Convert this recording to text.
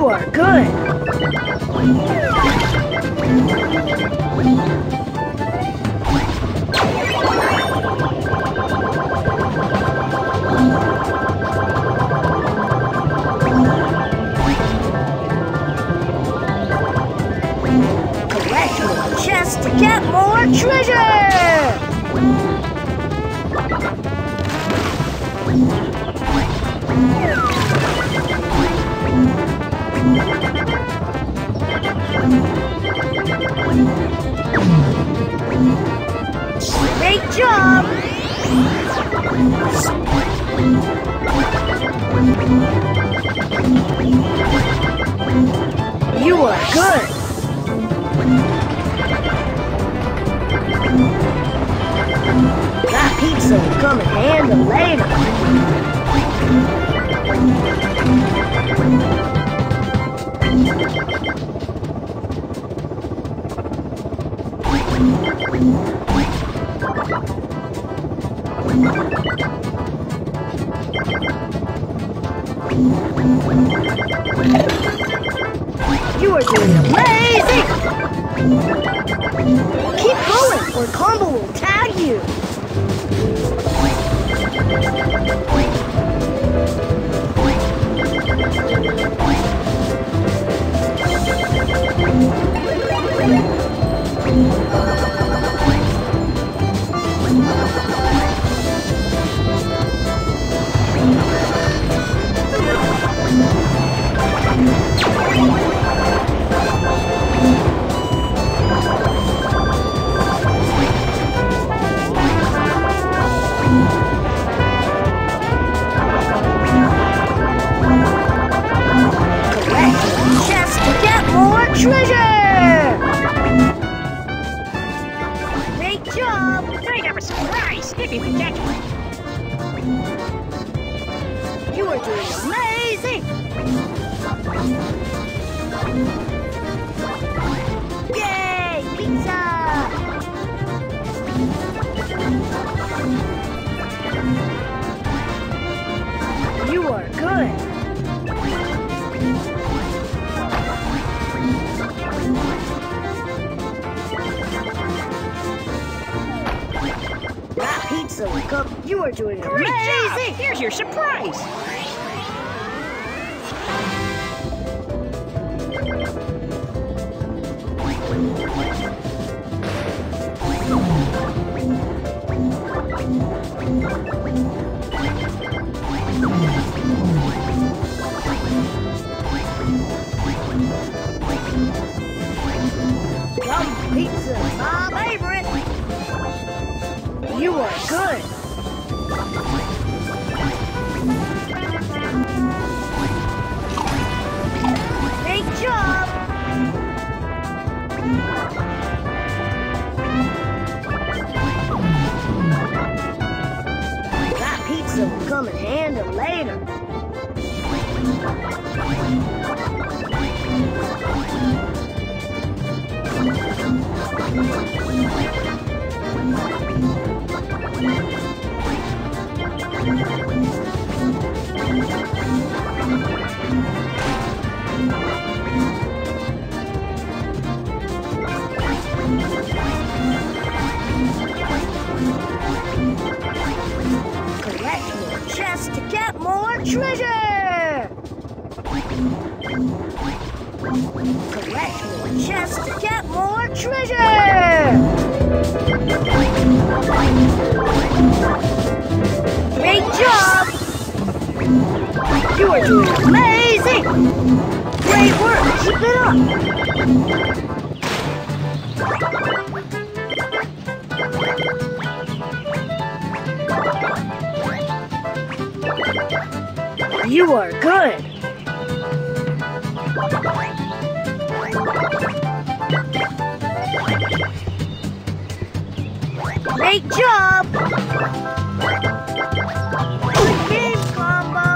You are good. Collect more chests to get more treasure! Great job! You are good! That pizza will come in handy later. You are doing amazing! Keep going or Combo will tag you! Treasure! Great job! I have a surprise if you can get it. You are doing amazing! Yay! Pizza! You are good! That pizza will come. You are doing Great amazing! job! Here's your surprise. Yum pizza, my favorite! You are good! Great job! That pizza will come in handy later. Collect more chests to get more treasure! Collect more chests to get more treasure! Great job! You are doing amazing! Great work! Keep it up! You are good! Great job! Good game, Combo!